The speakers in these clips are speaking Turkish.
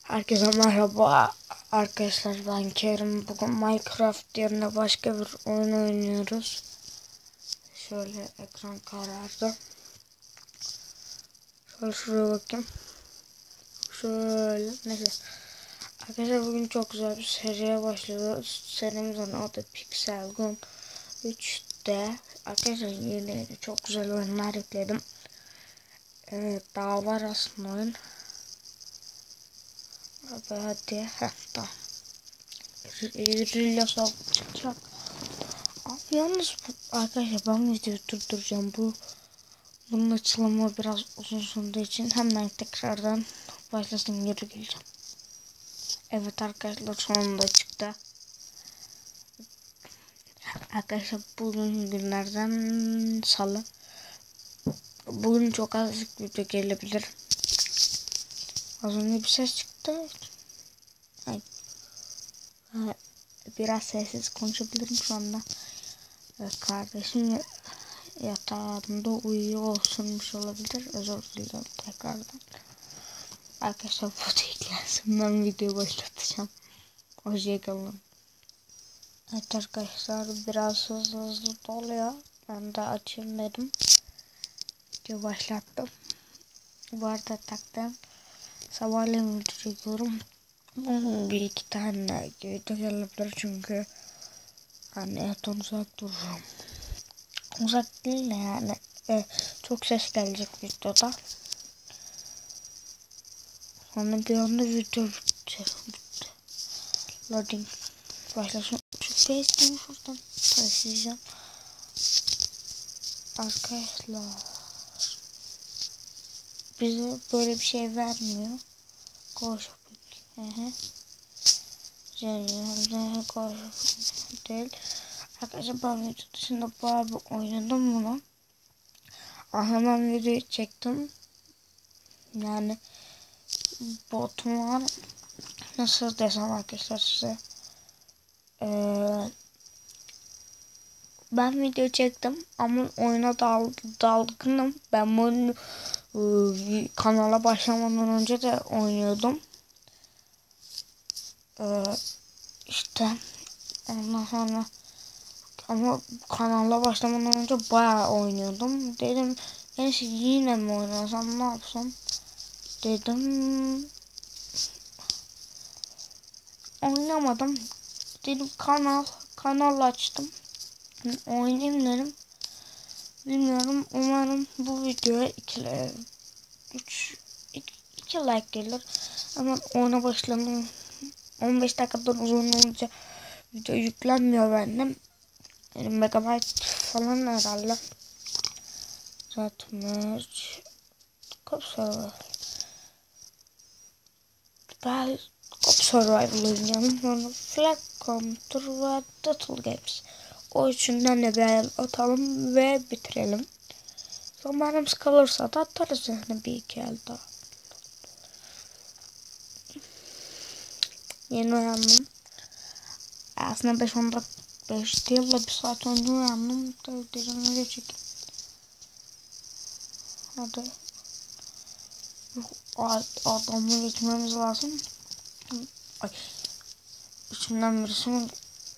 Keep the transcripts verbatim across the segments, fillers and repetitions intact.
Herkese merhaba arkadaşlar, ben Kerim. Bugün Minecraft yerine başka bir oyun oynuyoruz. Şöyle ekran karardı. Şöyle şuraya bakayım. Şöyle neyse. Arkadaşlar bugün çok güzel bir seriye başlıyoruz. Serimizin adı Pixel Gun üçte. Arkadaşlar yeni yeni çok güzel oyunlar yükledim. Evet, daha var aslında oyun. Hadi hadi. Heh, tamam. Rilya çıkacak. Abi yalnız bu, arkadaşlar ben videoyu durduracağım. Bu bunun açılımı biraz uzun sürdüğü için hemen tekrardan başlasın, geri geleceğim. Evet arkadaşlar, sonunda çıktı. Arkadaşlar bugün günlerden salı. Bugün çok az video gelebilir. Az önce bir ses çıktı. Ay. Biraz sessiz konuşabilirim şu anda. Evet, kardeşim yatağında uyuyor olsunmuş olabilir. Özür dilerim tekrardan. Arkadaşlar bu teklensin. Ben videoyu başlatacağım. Hoşçakalın. Evet arkadaşlar, biraz hızlı hızlı doluyor. Ben de açayım dedim. Video başlattım. Bu arada taktım. Sabahleyin video çekiyorum. Bir iki tane video gelebilir çünkü hani etten uzak dururum. Uzak değil de yani e, çok ses gelecek videoda. Sonra bir anda video bitti. bitti. Loading başlasın. Şu face'imi şuradan taşıyacağım. Arkadaşlar bize böyle bir şey vermiyor. Koş. Hı hı. Güzel. Koş. Değil. Arkadaşlar ben video dışında bayağı bir oynadım bunu. Ah, hemen videoyu çektim. Yani botum var. Nasıl desem arkadaşlar size. Ee, ben video çektim ama oyuna dal dalgınım. Ben bunu e, kanala başlamadan önce de oynuyordum. Ee, işte ondan sonra ama kanala başlamadan önce bayağı oynuyordum. Dedim neyse yine mi oynasam, ne yapsam dedim. Oynamadım. Dedim kanal kanal açtım. Oynayayım dedim. Bilmiyorum, umarım bu videoya iki üç iki like gelir. Ama oyuna başladım. on beş dakikadan uzun olunca video yüklenmiyor bende. Yani megabyte falan herhalde. Zaten Cop Survival. Ben Cop Survival oynayalım. Sonra Flag Counter ve Total Games. O üçünden de bir el atalım ve bitirelim. Zamanımız kalırsa da atarız yani bir iki el daha. Yeni uyandım. Aslında beş on dakika, beş değil de bir saat önce uyandım. Dedim video çekeyim. Hadi. Adamı geçmemiz lazım. Ay. İçimden birisinin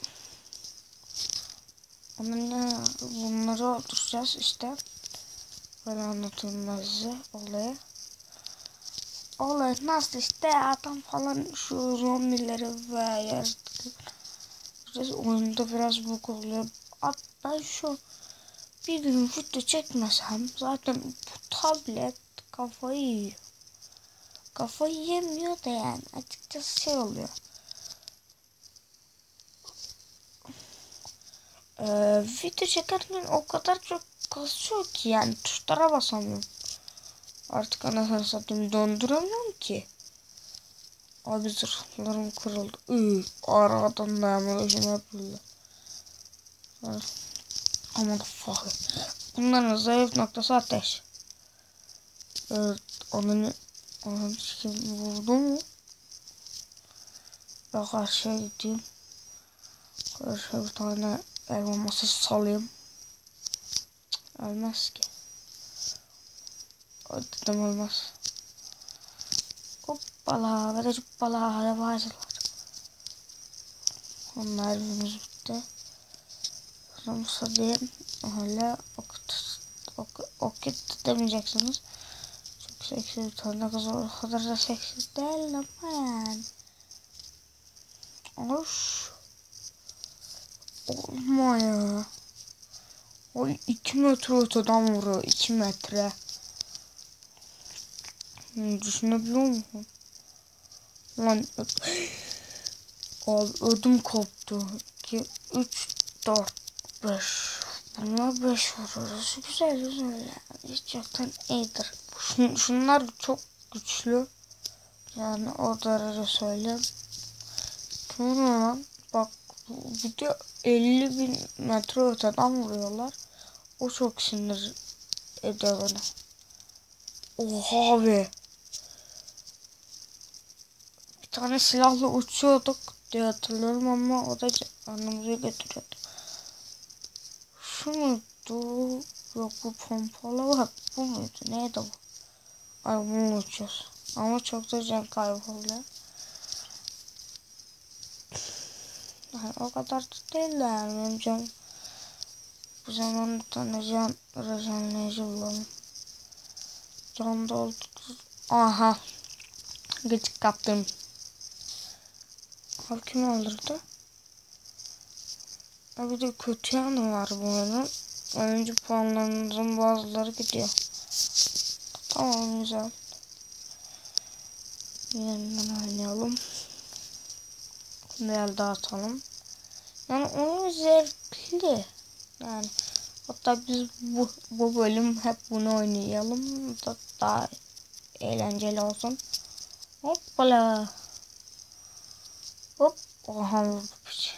onunla bunları öldüreceğiz işte. Böyle anlatayım ben size olayı. Olay nasıl işte, adam falan şu zombileri ve yaratıkları oyunda biraz bug oluyor. Hatta şu bir gün video çekmesem zaten bu tablet kafayı yiyor. Kafayı yemiyor da yani açıkçası şey oluyor. Ee, video çekerken o kadar çok kasıyor ki yani tuşlara basamıyorum. Artık anasını satayım, donduramıyorum ki. Abi zırhlarım kırıldı. Iıı, aradan dayanmalıyım yapıldı. Ama da fuck. Bunların zayıf noktası ateş. Evet, onun onun için vurdu mu? Ben karşıya gideyim. Karşıya bir tane elma masası salayım. Ölmez ki. O dedim ölmez. Hop Cuppala ve de cuppala yabancılar. Onlar birimiz bitti. Sonra diyeyim öyle okut ok, okut demeyeceksiniz. Çok seksi bir tane kız, o kadar da seksi değil ama yani. Of. Olma ya. O iki metre öteden vuruyor. iki metre. Hmm, düşünebiliyor musun? Lan abi ödüm koptu. iki, üç, dört, beş. Bunlar beş vuruyoruz. Güzel güzel yani. Hiç yoktan iyidir. Şun, şunlar çok güçlü. Yani o derece söyleyeyim. Sonra lan bak bir de elli bin metre öteden vuruyorlar. O çok sinir ediyor beni. Oha be. Bir tane silahla uçuyorduk diye hatırlıyorum ama o da canımızı götürüyordu. Şu muydu? Yok bu pompalı bak. Bu muydu? Neydi bu? Ay bunu uçuyoruz. Ama çok da can kayboluyor. Yani o kadar da değil yani benim canım. Bu zaman bir tane can rejenleyici bulalım. Can doldu. Aha. Gıcık kaptım. Abi kim öldürdü? Ya bir de kötü yanı var bu oyunun. Oyuncu puanlarımızın bazıları gidiyor. Tamam güzel. Yeniden oynayalım. Bir dağıtalım. Yani oyun zevkli. Yani hatta biz bu, bu bölüm hep bunu oynayalım. Da daha eğlenceli olsun. Hoppala. Hop. Oha vurdu piç.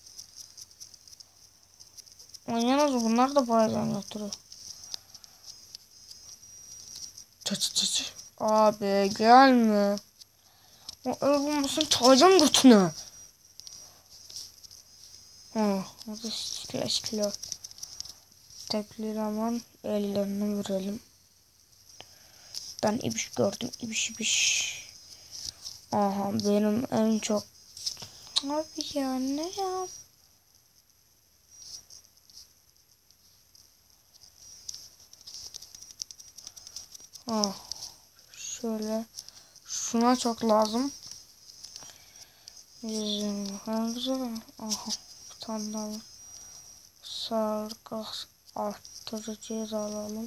Oynayamaz bunlar da bazen götürüyor. Çı çı çı çı. Abi gelme. O el bombasını çalacağım götüne. Oh, o da şikile şikile. Tekli hemen ellerini verelim. Ben ibiş gördüm. İbiş ibiş. Aha benim en çok. Abi ya ne ya? Ah şöyle. Şuna çok lazım. Yüzüm güzel. Aha bir tane daha var. Sağlık arttırıcıyı da alalım.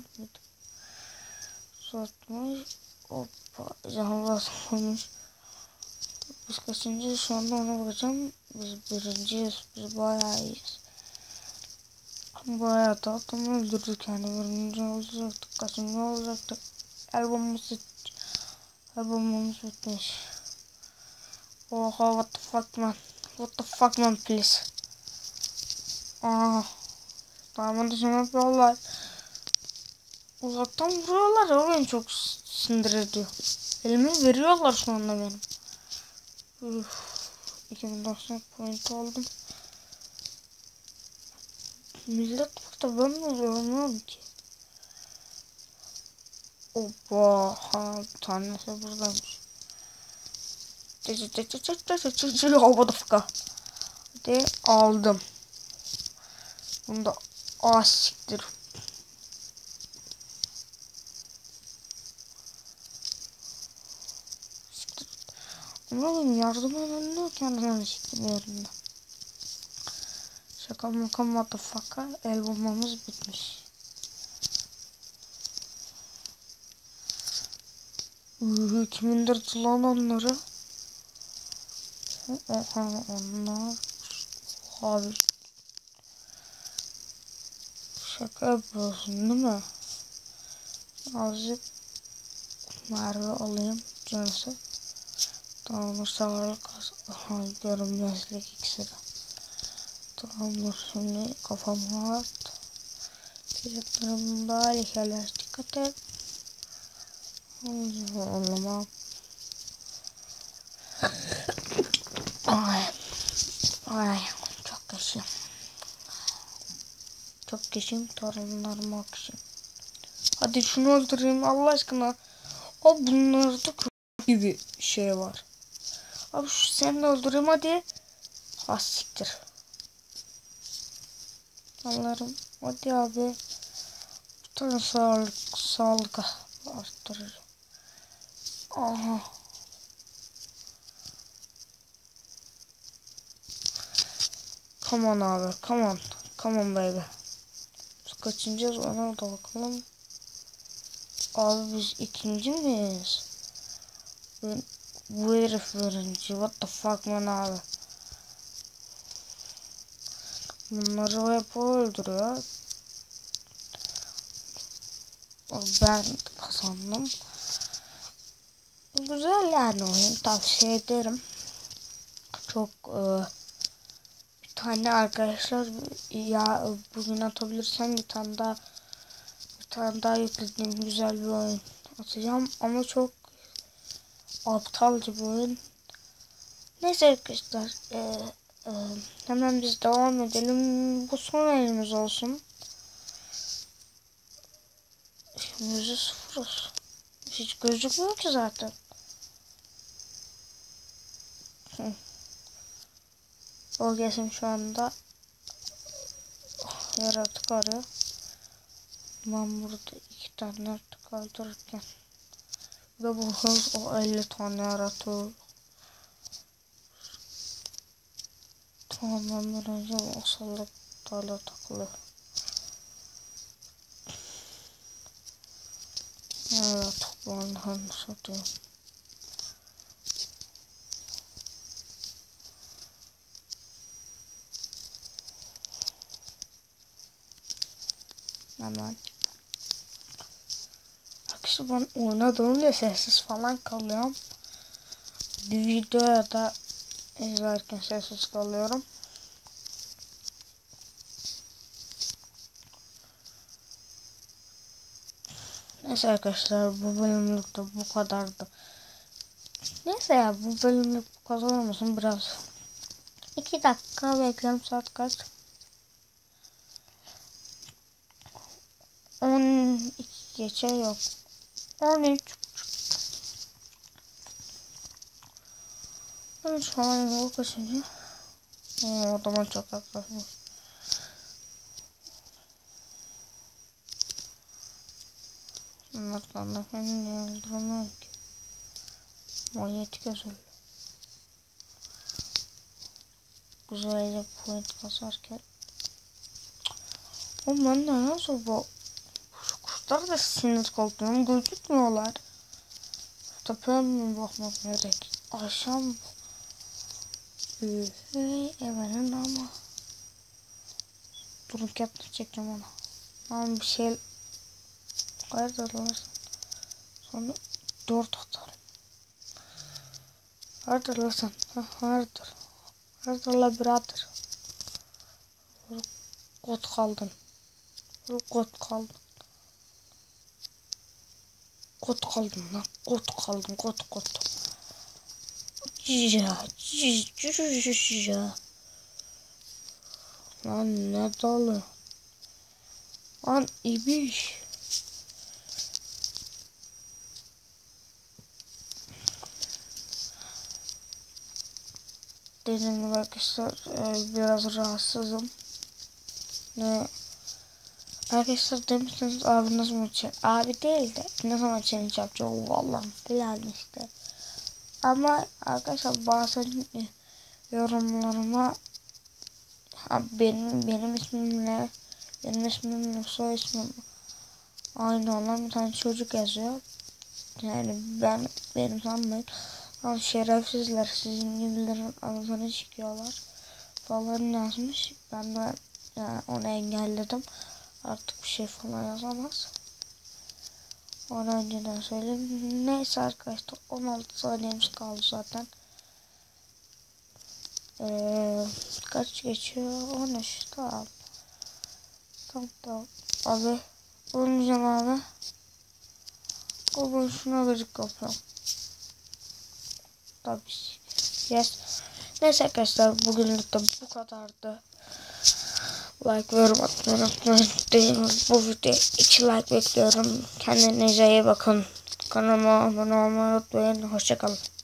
Uzatmış. Hoppa. Canı basmamış. Biz kaçıncıyız şu anda ona bakacağım. Biz birinciyiz. Biz bayağı iyiyiz. Bayağı da adam öldürdük yani. Birinci olacaktık. Kaçıncı olacaktık. El bombası. El bombamız bitmiş. Oha what the fuck man. What the fuck man please. Aa. Tamam da şimdi yapıyorlar. Uzaktan vuruyorlar. O beni çok sinir ediyor. Elimi veriyorlar şu anda benim. Üf. iki bin doksan point aldım. Millet burada ben mi görmüyorum ki? Oba ha bir tanesi buradaymış. Hava da fıka. De aldım. Bunu da az siktir. Siktir. Umarım yardım edilmiyor kendine siktir yerinde. Şaka maka motherfucker. El bombamız bitmiş. Uuu kim indirdi lan onları? Oha onlar. Abi. Şaka yapıyorsun değil mi? Azıcık merve alayım. Canısı. Tamamdır sağlık. Aha görünmezlik iksiri. Tamamdır şimdi kafama at. Diyeceklerim daha lekeler dikkat et. Anlamam. Ay. Ay. Çok geçim. Çok geçim. Torunlarıma akışım. Hadi şunu öldüreyim Allah aşkına. O bunları da gibi şey var. Abi şu seni de öldüreyim hadi. Ha siktir. Allah'ım hadi abi. Bir tane sağlık, sağlık arttırır. Aha. Come on abi, come on. Come on baby. Biz kaçıncıyız ona da bakalım. Abi biz ikinci miyiz? Ben, bu herif birinci. What the fuck man abi. Bunları hep öldürüyor. Ben kazandım. Güzel yani oyun, tavsiye ederim. Çok e, bir tane arkadaşlar ya bugün atabilirsem bir tane daha bir tane daha yüklediğim güzel bir oyun atacağım ama çok aptalca bir oyun. Neyse arkadaşlar e, e, hemen biz devam edelim. Bu son elimiz olsun. Şimdi yüzde sıfırız. Hiç gözükmüyor ki zaten. Hı. O kesim şu anda oh, yaratık arıyor. Ben burada iki tane yaratık öldürürken ve bu hız o elli tane yaratığı. Tamam ben bir önce o sallıklarla takılıyor. Yaratık bu anda satıyor. Hemen. Arkadaşlar ben oynadığımda sessiz falan kalıyorum. Bir videoya da izlerken sessiz kalıyorum. Neyse arkadaşlar bu bölümlük de bu kadardı. Neyse ya bu bölümlük bu kadar olmasın biraz. iki dakika bekliyorum saat kaç? on iki geçe yok. on üç. on üç falan yok kaçıncı? O zaman çok yaklaşmış. Bunlardan da kendini öldüremem ki. Manyetik özel. Güzelce point kasarken. Oğlum ben de nasıl bu? Şu kuşlar da sinir koltuğum gözükmüyorlar. Tepeye mi bakmak gerek? Aşağı mı? Evenin ama. Durun capture çekeceğim ona. Ama bir şey. Hayırdır lan? Sonra dört atarım. Hayırdır lan sen? Hayırdır? Hayırdır lan birader? Kot kaldın. Kot kaldın. Kot kaldın lan. Kot kaldın. Kot kot. Ya. Ya. Lan ne dalı? Lan ibiş. Dediğim gibi arkadaşlar biraz rahatsızım. Ne? Arkadaşlar demişsiniz abi nasıl mı çek? Abi değil de ne zaman challenge yapacağım vallahi falan işte. Ama arkadaşlar bazen yorumlarıma benim benim ismimle benim ismimle soy ismim aynı olan bir tane çocuk yazıyor. Yani ben benim sanmayın. Ama şerefsizler sizin gibilerin ağzını çıkıyorlar falan yazmış. Ben de yani onu engelledim. Artık bir şey falan yazamaz. Onu önceden söyleyeyim. Neyse arkadaşlar on altı saniyemiz kaldı zaten. Ee, kaç geçiyor? on üç tamam. Tamam tamam. Abi olmayacağım abi. O boşuna gıcık yapıyorum. Tabii. Yes. Neyse arkadaşlar bugünlük de bu kadardı. Like ve yorum atmayı unutmayın. Bu videoya iki like bekliyorum. Kendinize iyi bakın. Kanalıma abone olmayı unutmayın. Hoşçakalın.